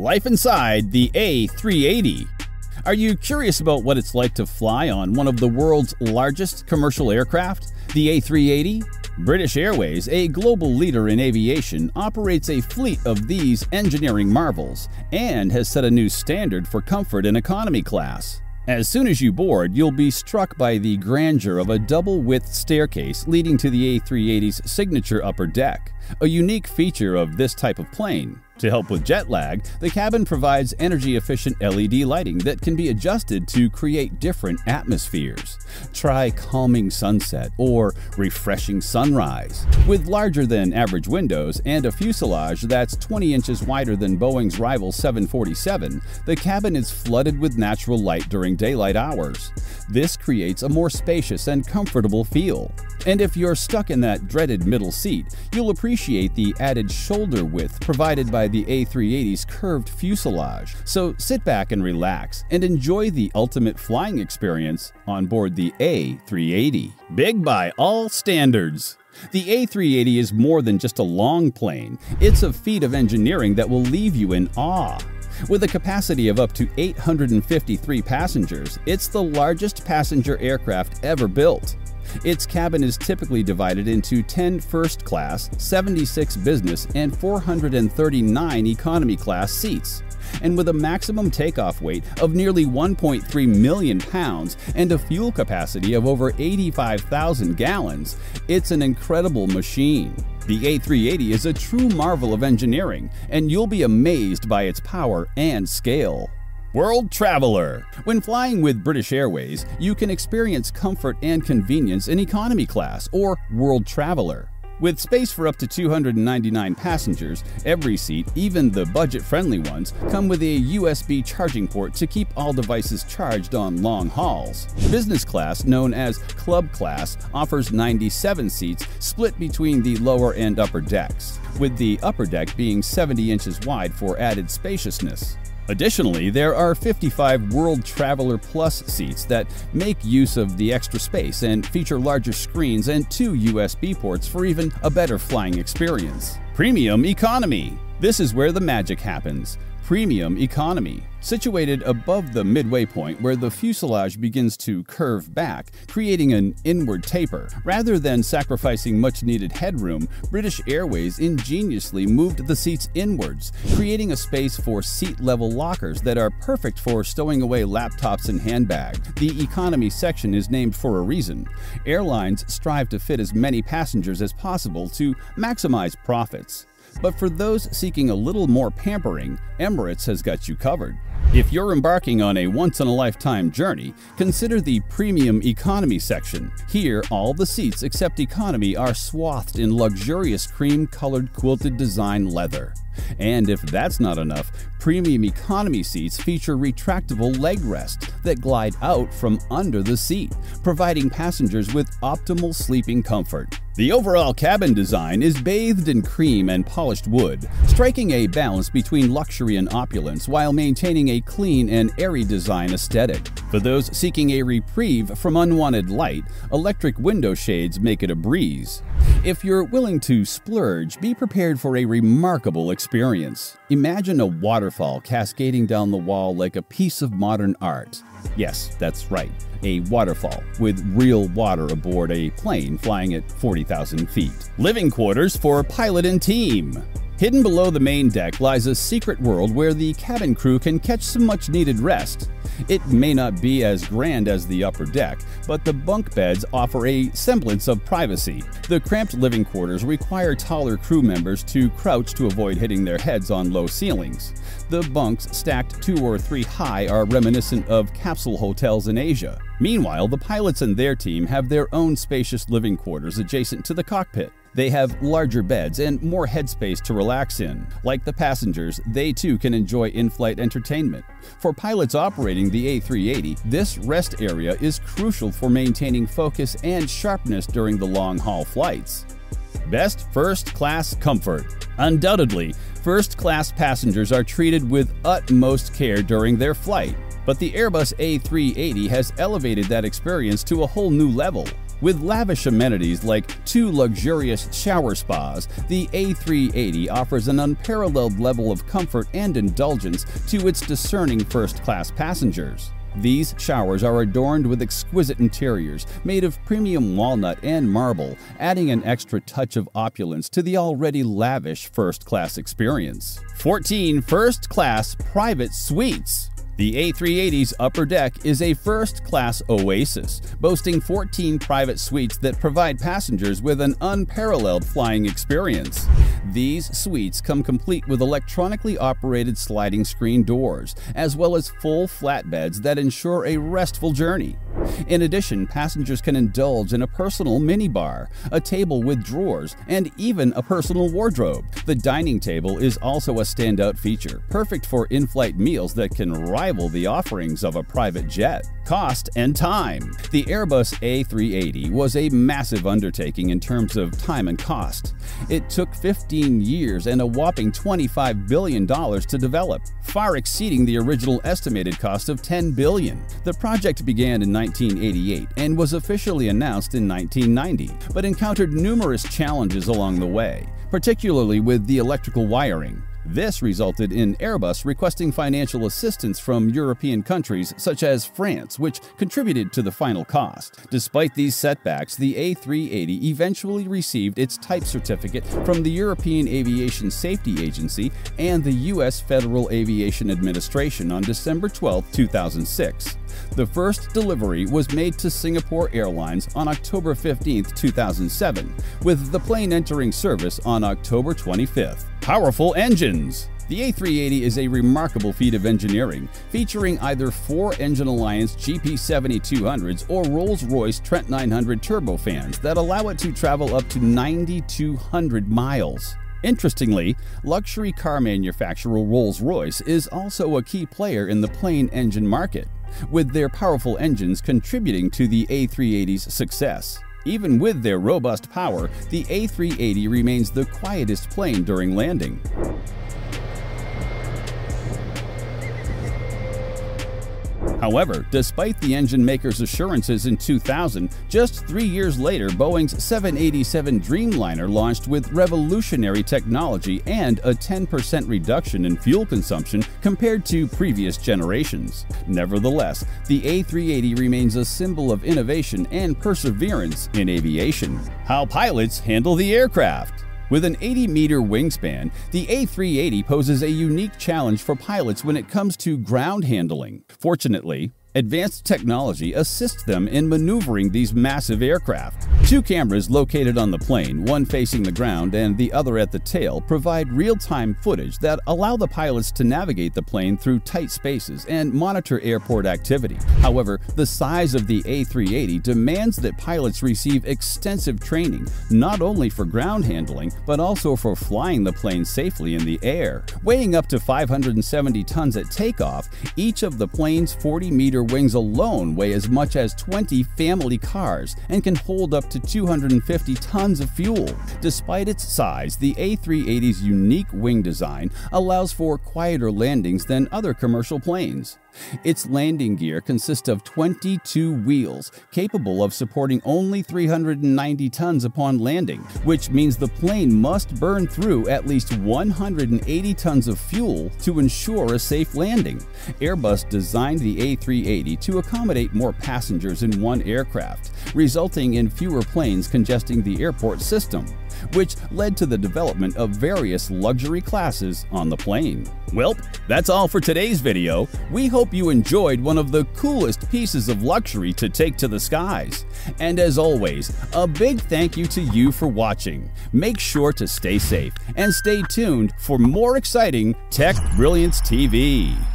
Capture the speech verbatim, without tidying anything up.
Life inside the A three eighty. Are you curious about what it's like to fly on one of the world's largest commercial aircraft, the A three eighty? British Airways, a global leader in aviation, operates a fleet of these engineering marvels and has set a new standard for comfort in economy class. As soon as you board, you'll be struck by the grandeur of a double-width staircase leading to the A three eighty's signature upper deck, a unique feature of this type of plane. To help with jet lag, the cabin provides energy-efficient L E D lighting that can be adjusted to create different atmospheres. Try calming sunset or refreshing sunrise. With larger-than-average windows and a fuselage that's twenty inches wider than Boeing's rival seven forty-seven, the cabin is flooded with natural light during daylight hours. This creates a more spacious and comfortable feel. And if you're stuck in that dreaded middle seat, you'll appreciate the added shoulder width provided by the A three eighty's curved fuselage. So sit back and relax and enjoy the ultimate flying experience on board the A three eighty. Big by all standards. The A three eighty is more than just a long plane. It's a feat of engineering that will leave you in awe. With a capacity of up to eight hundred fifty-three passengers, it's the largest passenger aircraft ever built. Its cabin is typically divided into ten first class, seventy-six business, and four hundred thirty-nine economy class seats. And with a maximum takeoff weight of nearly one point three million pounds and a fuel capacity of over eighty-five thousand gallons, it's an incredible machine. The A three eighty is a true marvel of engineering, and you'll be amazed by its power and scale. World Traveler. When flying with British Airways, you can experience comfort and convenience in economy class or World Traveler. With space for up to two hundred ninety-nine passengers, every seat, even the budget-friendly ones, come with a U S B charging port to keep all devices charged on long hauls. Business class, known as Club Class, offers ninety-seven seats split between the lower and upper decks, with the upper deck being seventy inches wide for added spaciousness. Additionally, there are fifty-five World Traveler Plus seats that make use of the extra space and feature larger screens and two U S B ports for even a better flying experience. Premium Economy. This is where the magic happens. Premium Economy. Situated above the midway point where the fuselage begins to curve back, creating an inward taper. Rather than sacrificing much-needed headroom, British Airways ingeniously moved the seats inwards, creating a space for seat-level lockers that are perfect for stowing away laptops and handbags. The economy section is named for a reason. Airlines strive to fit as many passengers as possible to maximize profits. But for those seeking a little more pampering, Emirates has got you covered. If you're embarking on a once-in-a-lifetime journey, consider the Premium Economy section. Here, all the seats except economy are swathed in luxurious cream-colored quilted design leather. And if that's not enough, Premium Economy seats feature retractable leg rests that glide out from under the seat, providing passengers with optimal sleeping comfort. The overall cabin design is bathed in cream and polished wood, striking a balance between luxury and opulence while maintaining a clean and airy design aesthetic. For those seeking a reprieve from unwanted light, electric window shades make it a breeze. If you're willing to splurge, be prepared for a remarkable experience. Imagine a waterfall cascading down the wall like a piece of modern art. Yes, that's right, a waterfall with real water aboard a plane flying at forty thousand feet. Living quarters for pilot and team. Hidden below the main deck lies a secret world where the cabin crew can catch some much-needed rest. It may not be as grand as the upper deck, but the bunk beds offer a semblance of privacy. The cramped living quarters require taller crew members to crouch to avoid hitting their heads on low ceilings. The bunks stacked two or three high are reminiscent of capsule hotels in Asia. Meanwhile, the pilots and their team have their own spacious living quarters adjacent to the cockpit. They have larger beds and more headspace to relax in. Like the passengers, they too can enjoy in-flight entertainment. For pilots operating the A three eighty, this rest area is crucial for maintaining focus and sharpness during the long-haul flights. Best first-class comfort. Undoubtedly, first-class passengers are treated with utmost care during their flight, but the Airbus A three eighty has elevated that experience to a whole new level. With lavish amenities like two luxurious shower spas, the A three eighty offers an unparalleled level of comfort and indulgence to its discerning first-class passengers. These showers are adorned with exquisite interiors made of premium walnut and marble, adding an extra touch of opulence to the already lavish first-class experience. fourteen first-class private suites. The A three eighty's upper deck is a first-class oasis, boasting fourteen private suites that provide passengers with an unparalleled flying experience. These suites come complete with electronically operated sliding screen doors, as well as full flatbeds that ensure a restful journey. In addition, passengers can indulge in a personal minibar, a table with drawers, and even a personal wardrobe. The dining table is also a standout feature, perfect for in-flight meals that can rival the offerings of a private jet. Cost and time. The Airbus A three eighty was a massive undertaking in terms of time and cost. It took fifteen years and a whopping twenty-five billion dollars to develop, far exceeding the original estimated cost of ten billion dollars. The project began in nineteen eighty-eight and was officially announced in nineteen ninety, but encountered numerous challenges along the way, particularly with the electrical wiring. This resulted in Airbus requesting financial assistance from European countries such as France, which contributed to the final cost. Despite these setbacks, the A three eighty eventually received its type certificate from the European Aviation Safety Agency and the U S Federal Aviation Administration on December twelfth, two thousand six. The first delivery was made to Singapore Airlines on October fifteenth, two thousand seven, with the plane entering service on October twenty-fifth. Powerful engines. The A three eighty is a remarkable feat of engineering, featuring either four Engine Alliance G P seventy-two hundreds or Rolls-Royce Trent nine hundred turbofans that allow it to travel up to nine thousand two hundred miles. Interestingly, luxury car manufacturer Rolls-Royce is also a key player in the plane engine market, with their powerful engines contributing to the A three eighty's success. Even with their robust power, the A three eighty remains the quietest plane during landing. However, despite the engine maker's assurances in two thousand, just three years later, Boeing's seven eighty-seven Dreamliner launched with revolutionary technology and a ten percent reduction in fuel consumption compared to previous generations. Nevertheless, the A three eighty remains a symbol of innovation and perseverance in aviation. How pilots handle the aircraft. With an eighty meter wingspan, the A three eighty poses a unique challenge for pilots when it comes to ground handling. Fortunately, advanced technology assists them in maneuvering these massive aircraft. Two cameras located on the plane, one facing the ground and the other at the tail, provide real-time footage that allow the pilots to navigate the plane through tight spaces and monitor airport activity. However, the size of the A three eighty demands that pilots receive extensive training, not only for ground handling, but also for flying the plane safely in the air. Weighing up to five hundred seventy tons at takeoff, each of the plane's forty meter wings alone weigh as much as twenty family cars and can hold up to two hundred fifty tons of fuel. Despite its size, the A three eighty's unique wing design allows for quieter landings than other commercial planes. Its landing gear consists of twenty-two wheels, capable of supporting only three hundred ninety tons upon landing, which means the plane must burn through at least one hundred eighty tons of fuel to ensure a safe landing. Airbus designed the A three eighty to accommodate more passengers in one aircraft, resulting in fewer planes congesting the airport system, which led to the development of various luxury classes on the plane. Well, that's all for today's video. We hope you enjoyed one of the coolest pieces of luxury to take to the skies. And as always, a big thank you to you for watching. Make sure to stay safe and stay tuned for more exciting Tech Brilliance T V.